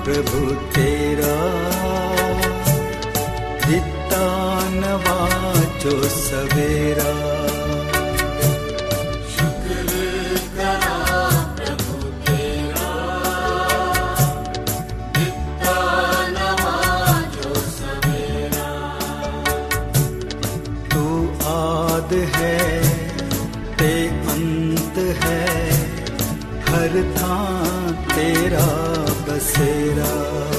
प्रभु तेरा, दिता नवा जो सवेरा। है ते अंत है, हर थां तेरा बसेरा।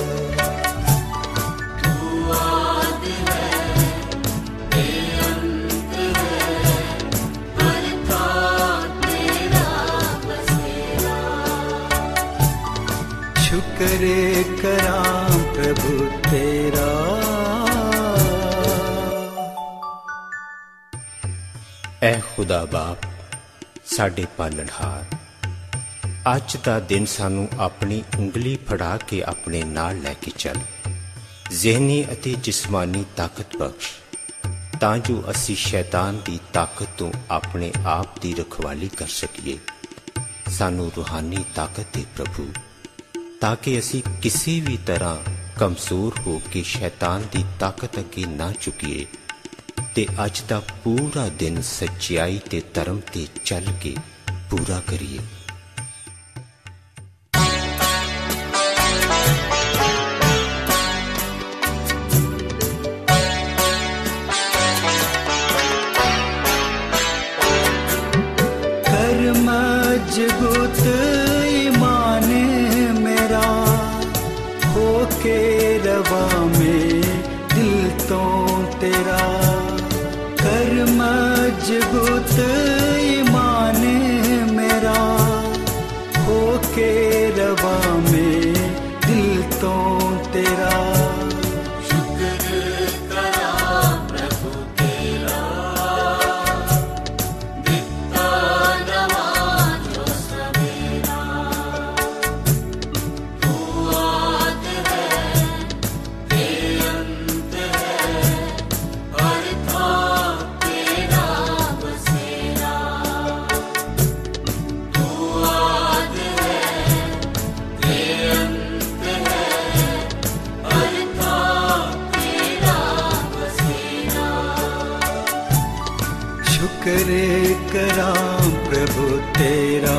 तू आद है ते अंत है, हर थां तेरा बसेरा। शुक्र करां प्रभु तेरा। ऐ खुदा बाप साडे पालनहार, अज दा दिन सानू अपनी उंगली फड़ा के अपने नाल लैके चल। ज़हनी अते जिस्मानी ताकत बख्श, तां जो असी शैतान दी ताकत तो अपने आप दी रखवाली कर सकीए। सानू रूहानी ताकत दे प्रभु, ताकि असी किसी भी तरह कमजोर हो के शैतान दी ताकत अगे ना चुकीए ते अज दा पूरा दिन सच्चाई ते धर्म ते चल के पूरा करिए। कर मजबूत ईमान मेरा, होके रवा में दिल तो तेरा। कर मजबूत ईमान मेरा, होके रवा में दिल तो तेरा। शुक्र करा प्रभु तेरा, दिता नवा जो सवेरा। तू आद है ते अंत है, हर थां तेरा बसेरा। तू आद है ते अंत है, हर थां तेरा बसेरा। शुक्र करां प्रभु तेरा।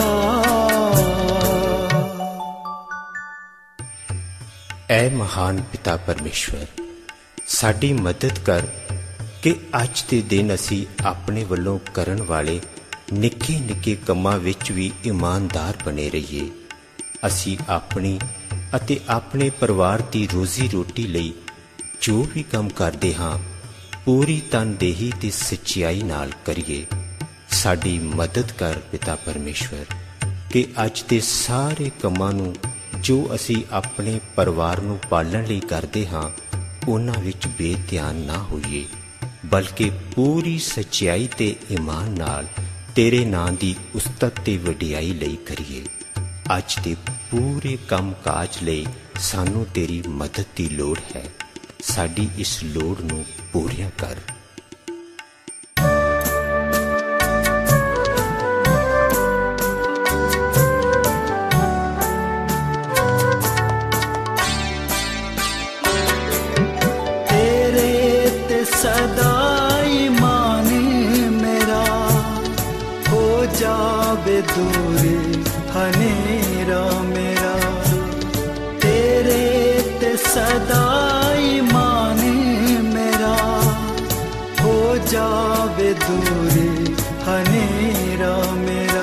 ऐ महान पिता परमेश्वर, साडी मदद कर कि अज दे दिन असी अपने वल्लों करन वाले निक्के निक्के कम्मां विच भी ईमानदार बने रहिए। असी अपनी अते अपने परिवार की रोजी रोटी लई जो भी काम करते हाँ, पूरी तनदेही ते सच्चाई नाल करिए। साडी मदद कर पिता परमेश्वर कि अज दे सारे कम्मां नूं जो असी अपने परिवार नूं पालण लई करदे हां, उन्हां विच बेध्यान ना होइए, बल्कि पूरी सच्चाई ते ईमान नाल तेरे नां दी उस्तत ते वडियाई लई करिए। अज दे पूरे काम काज लई सानू तेरी मदद दी लोड़ है। साडी इस लोड़ नूं पूरिया कर। सदा ईमान मेरा, हो जावे दूर हनेरा मेरा। तेरे ते सदा ईमान मेरा, हो जावे दूर हनेरा मेरा।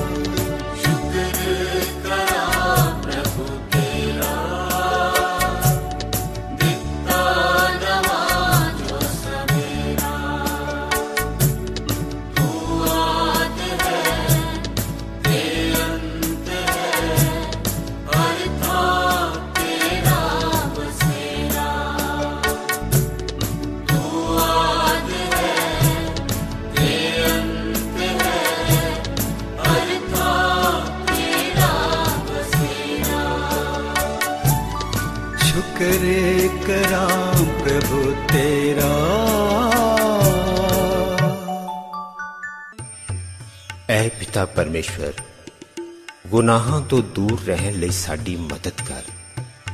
शुक्र करा प्रभु तेरा, दिता नवा जो सवेरा। तू आद है ते अंत है, हर थां तेरा बसेरा। तू आद है ते अंत है, हर थां तेरा बसेरा। शुक्र करां प्रभु तेरा। ऐ पिता परमेश्वर, गुनाहां तो दूर रहन लई साडी मदद कर।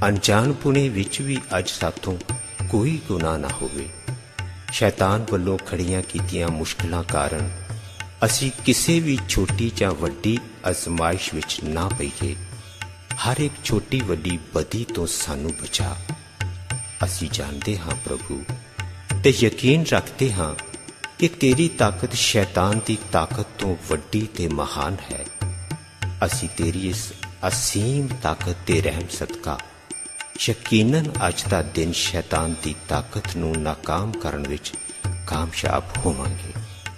ਅਣਜਾਣਪੁਣੇ ਵਿੱਚ ਵੀ ਅੱਜ ਸਾਥੋਂ ਕੋਈ ਗੁਨਾਹ ਨਾ ਹੋਵੇ। ਸ਼ੈਤਾਨ ਵੱਲੋਂ ਖੜੀਆਂ ਕੀਤੀਆਂ ਮੁਸ਼ਕਿਲਾਂ ਕਾਰਨ ਅਸੀਂ ਕਿਸੇ ਵੀ ਛੋਟੀ ਜਾਂ ਵੱਡੀ ਅਜ਼ਮਾਇਸ਼ ਵਿੱਚ ਨਾ ਪਈਏ। ਹਰ ਇੱਕ ਛੋਟੀ ਵੱਡੀ ਬਦੀ ਤੋਂ ਸਾਨੂੰ ਬਚਾ। ਅਸੀਂ ਜਾਣਦੇ ਹਾਂ ਪ੍ਰਭੂ ਤੇ ਯਕੀਨ ਰੱਖਦੇ ਹਾਂ ਕਿ ਤੇਰੀ ਤਾਕਤ ਸ਼ੈਤਾਨ ਦੀ ਤਾਕਤ ਤੋਂ ਵੱਡੀ ਤੇ ਮਹਾਨ ਹੈ। ਅਸੀਂ ਤੇਰੀ ਇਸ ਅਸੀਮ ਤਾਕਤ ਤੇ ਰਹਿਮ ਸਦਕਾ ਯਕੀਨਨ ਅੱਜ ਦਾ ਦਿਨ ਸ਼ੈਤਾਨ ਦੀ ਤਾਕਤ ਨੂੰ ਨਾਕਾਮ ਕਰਨ ਵਿੱਚ ਕਾਮਯਾਬ ਹੋਵਾਂਗੇ।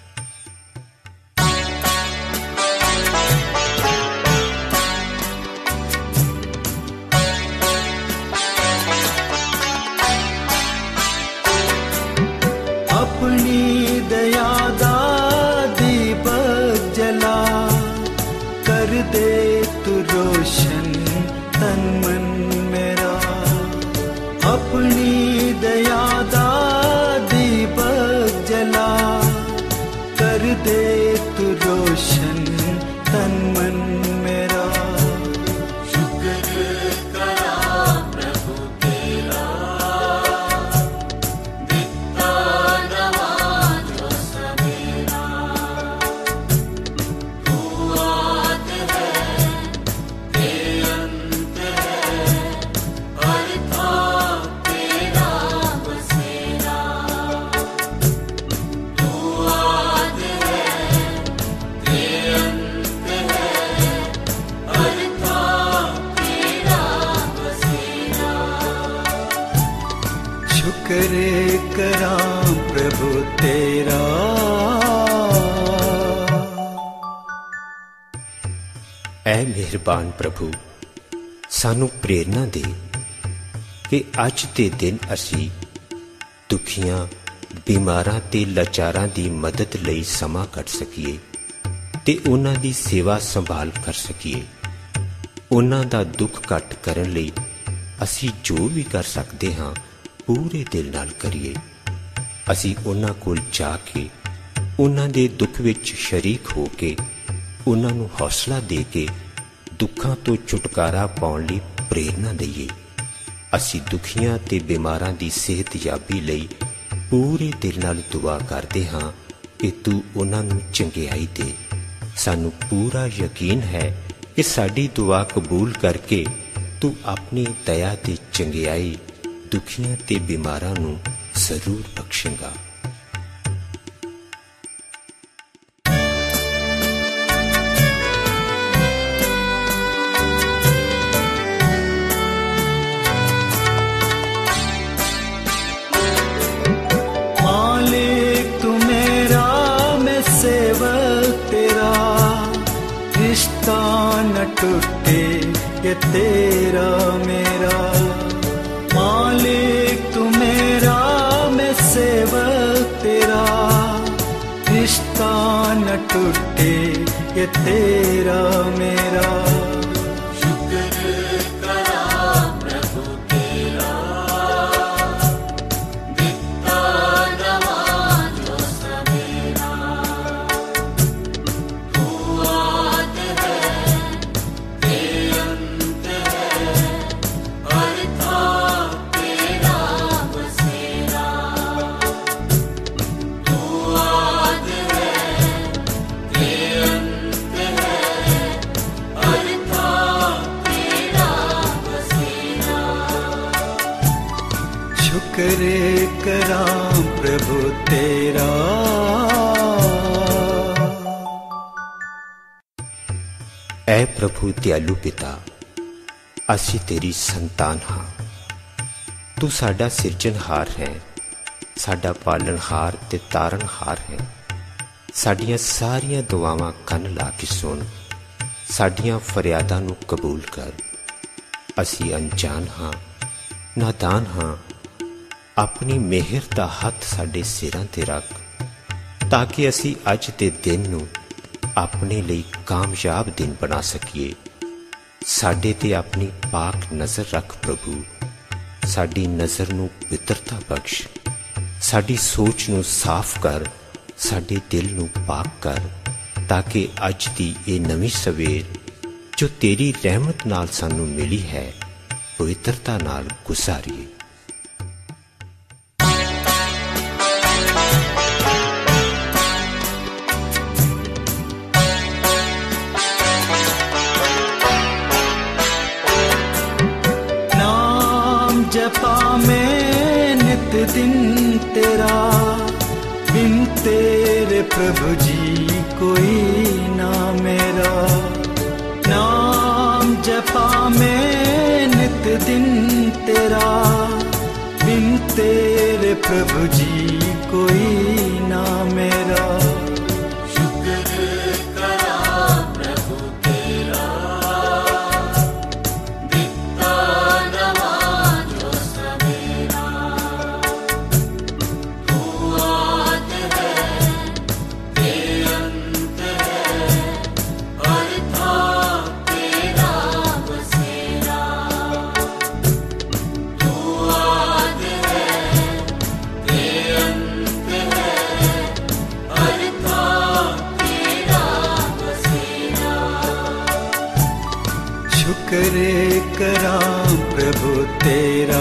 अपनी दया दा दीपक जला कर दे तू रोशन तन मन मेरा। अपनी दया दा दीपक जला कर दे तू रोशन तन मन मेरा। शुक्र करां प्रभु तेरा। ऐ मेहरबान प्रभु सानू प्रेरणा दे कि अज दे दिन असी दुखियां बीमारां ते लाचारां दी मदद लई समा कढ सकीए ते उन्हां दी सेवा संभाल कर सकीए। उन्हां दा दुख घट करन लई असी जो भी कर सकते हां पूरे दिल नाल करिए। असी उन्हां कोल जा के उन्हां दे दुख विच शरीक हो के उन्हां नूं हौसला दे के दुखां तो छुटकारा पाउण लई प्रेरणा दईए। असी दुखियां ते बीमारां दी सेहतयाबी लई पूरे दिल नाल दुआ करदे हां कि तू उन्हां नूं चंगियाई दे। सानू पूरा यकीन है कि साडी दुआ कबूल करके तू अपनी दया ते चंगियाई दुखियां ते बीमारां नूं जरूर बख्शेगा। मालिक तू मेरा मैं सेवक तेरा। रिश्ता न टूटे ये तेरा मेरा। मालिक तू मेरा मैं सेवक तेरा। रिश्ता न टूटे ये तेरा मेरा। शुक्र करां प्रभु तेरा। ऐ प्रभु दयालु पिता असी तेरी संतान हाँ। तू साडा सिरजनहार है, साडा पालनहार ते तारनहार है। साडियां सारियां दुआवां कन ला के सुन, साडियां फरियादां नूं कबूल कर। असी अनजान हाँ, नादान हाँ। अपनी मेहर दा हथ साडे सिरां ते रख ताकि असी अज दे दिन नूं अपने लिए कामयाब दिन बना सकीए। साडे ते अपनी पाक नज़र रख प्रभु। साडी नज़र नूं पवित्रता बख्श, साडी सोच नूं साफ कर, साडे दिल नूं पाक कर, ताकि अज दी ये नवीं सवेर जो तेरी रहमत नाल सानू मिली है पवित्रता नाल गुजारीए। नाम जपा मैं नित दिन तेरा, बिन तेरे प्रभु जी कोई ना मेरा। नाम जपा मैं नित दिन तेरा, बिन तेरे प्रभु जी कोई ना मेरा। शुक्र करां प्रभु तेरा।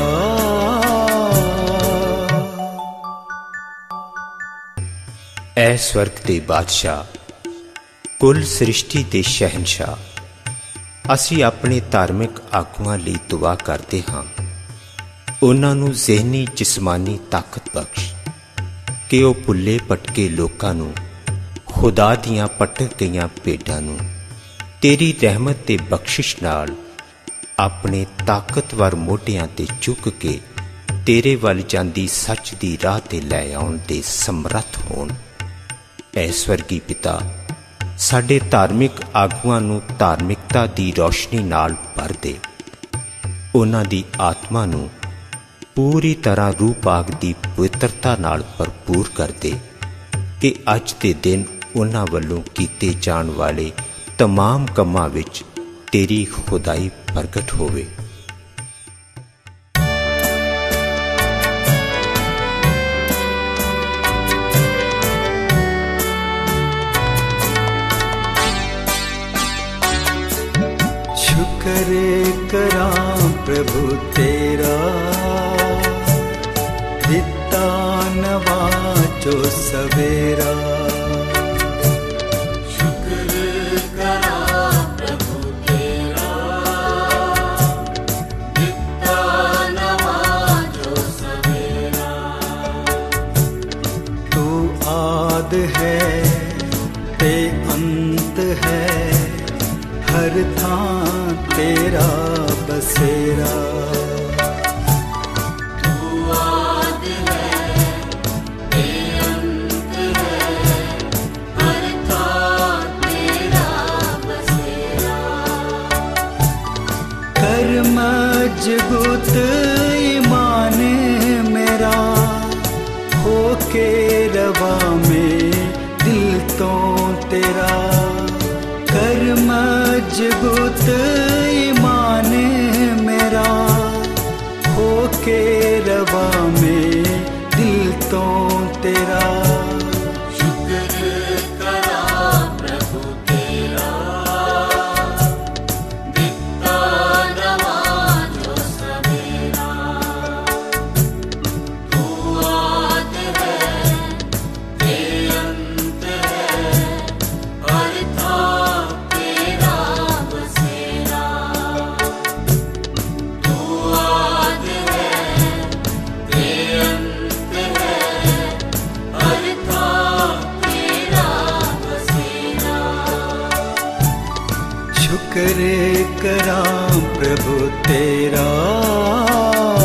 ऐ स्वर्ग दे बादशाह, कुल सृष्टि दे शहनशाह, ਅਸੀਂ ਆਪਣੇ ਧਾਰਮਿਕ ਆਗੂਆਂ ਲਈ ਦੁਆ ਕਰਦੇ ਹਾਂ। ਉਹਨਾਂ ਨੂੰ ਜ਼ਿਹਨੀ ਜਿਸਮਾਨੀ ਤਾਕਤ ਬਖਸ਼ ਕਿ ਉਹ ਭੁੱਲੇ ਭਟਕੇ ਲੋਕਾਂ ਨੂੰ, ਖੁਦਾ ਦੀਆਂ ਭਟਕ ਗਈਆਂ ਭੇਡਾਂ ਨੂੰ ਤੇਰੀ ਰਹਿਮਤ ਤੇ ਬਖਸ਼ਿਸ਼ ਨਾਲ ਆਪਣੇ ਤਾਕਤਵਰ ਮੋਢਿਆਂ ਤੇ ਚੁੱਕ ਕੇ ਤੇਰੇ ਵੱਲ ਜਾਂਦੀ ਸੱਚ ਦੀ ਰਾਹ ਤੇ ਲੈ ਆਉਣ ਦੇ ਸਮਰੱਥ ਹੋਣ। ਐ ਸਵਰਗੀ ਪਿਤਾ, ਸਾਡੇ ਧਾਰਮਿਕ ਆਗੂਆਂ ਨੂੰ ਧਾਰਮਿਕਤਾ ਦੀ ਰੌਸ਼ਨੀ ਨਾਲ ਭਰ ਦੇ। ਉਹਨਾਂ ਦੀ ਆਤਮਾ ਨੂੰ ਪੂਰੀ ਤਰ੍ਹਾਂ ਰੂਹ ਪਾਕ ਦੀ ਪਵਿੱਤਰਤਾ ਨਾਲ ਭਰਪੂਰ ਕਰ ਦੇ ਕਿ ਅੱਜ ਦੇ ਦਿਨ ਉਹਨਾਂ ਵੱਲੋਂ ਕੀਤੇ ਜਾਣ ਵਾਲੇ तमाम ਕੰਮਾਂ ਵਿੱਚ ਤੇਰੀ ਖੁਦਾਈ ਪ੍ਰਗਟ ਹੋਵੇ। शुक्र करां प्रभु तेरा, दिता नवा जो सवेरा। है ते अंत है, हर थां तेरा बसेरा। तू आद है ते अंत है, हर थां तेरा बसेरा। कर मजबूत ईमान मेरा, होके रवा में दिल तो तेरा। कर मजबूत ईमान मेरा, होके रवा में दिल तो तेरा। शुक्र करां प्रभु तेरा।